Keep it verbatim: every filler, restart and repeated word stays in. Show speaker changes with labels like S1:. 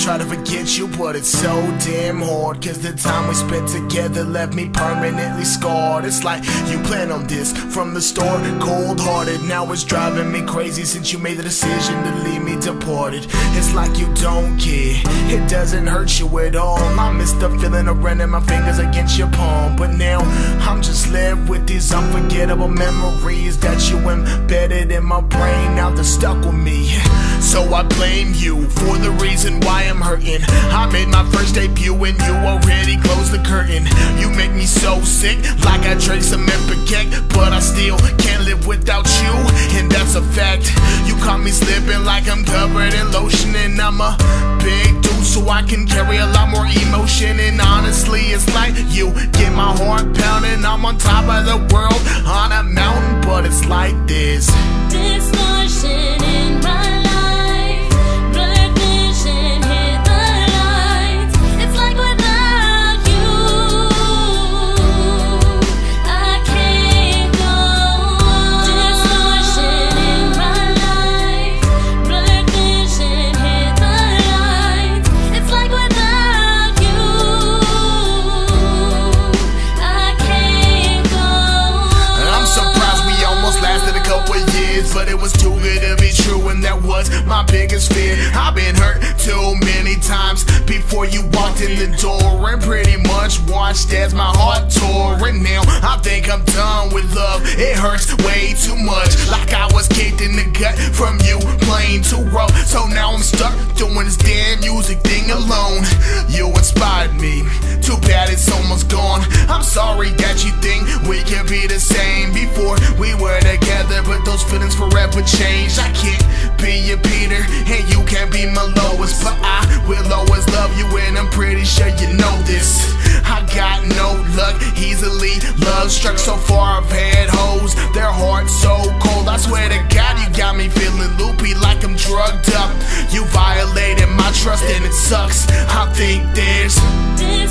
S1: try to forget you, but it's so damn hard, cause the time we spent together left me permanently scarred. It's like you planned on this from the start, cold-hearted. Now it's driving me crazy since you made the decision to leave me departed. It's like you don't care, it doesn't hurt you at all. I miss the feeling of running my fingers against your palm, but now I'm just left with these unforgettable memories that you embedded in my brain. Now they're stuck with me, so I blame you for the reason why I'm hurting. I made my first debut and you already closed the curtain. You make me so sick, like I drank some Ipecac, but I still can't live without you, and that's a fact. You caught me slipping like I'm covered in lotion, and I'm a big dude, so I can carry a lot more emotion. And honestly, it's like you get my heart pounding. I'm on top of the world on a mountain, but it's like this
S2: distortion in my life, blurred vision hit the lights. It's like without you, I can't go on. Distortion in my life, blurred vision hit the lights. It's like without you, I can't go on.
S1: I'm surprised we almost lasted a couple of years, but it was too good to be true, and that was my biggest fear. I've been hurt too many times before you walked in the door, and pretty much watched as my heart tore. And now I think I'm done with love, it hurts way too much, like I was kicked in the gut from you playing too rough. So now I'm stuck doing this damn music thing alone. You inspired me, too bad it's almost gone. I'm sorry that you think we can be the same. Before we were together, but those feelings forever changed. I can't be your Peter, and you can't be my Lois, but I will always love you, and I'm pretty sure you know this. I got no luck, easily love struck. So far I've had hoes, their hearts so cold. I swear to God, you got me feeling loopy like I'm drugged up. You violated my trust and it sucks. I think there's